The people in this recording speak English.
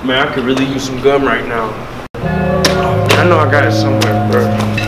Man, I could really use some gum right now. I know I got it somewhere, bro.